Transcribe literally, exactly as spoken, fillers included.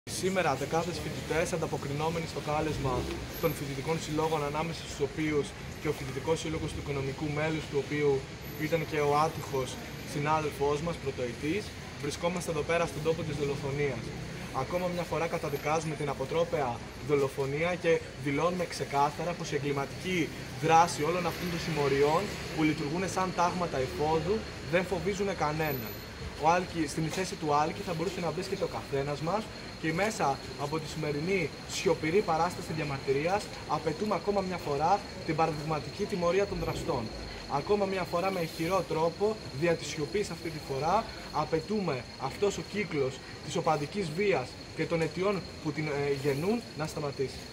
Σήμερα, δεκάδες φοιτητές, ανταποκρινόμενοι στο κάλεσμα των φοιτητικών συλλόγων, ανάμεσα στους οποίους και ο Φοιτητικός Σύλλογος του Οικονομικού, μέλους του οποίου ήταν και ο άτυχος συνάδελφός μας, πρωτοετής, βρισκόμαστε εδώ πέρα στον τόπο της δολοφονίας. Ακόμα μια φορά καταδικάζουμε την αποτρόπαια δολοφονία και δηλώνουμε ξεκάθαρα πως η εγκληματική δράση όλων αυτών των συμμοριών που λειτουργούν σαν τάγματα εφόδου δεν φοβίζουν κανέναν. Ο Άλκη, στην θέση του Άλκη θα μπορούσε να βρίσκεται ο καθένας μας και μέσα από τη σημερινή σιωπηρή παράσταση διαμαρτυρίας απαιτούμε ακόμα μια φορά την παραδειγματική τιμωρία των δραστών. Ακόμα μια φορά με ηχηρό τρόπο, δια της σιωπής αυτή τη φορά, απαιτούμε αυτός ο κύκλος της οπαδικής βίας και των αιτιών που την ε, γεννούν να σταματήσει.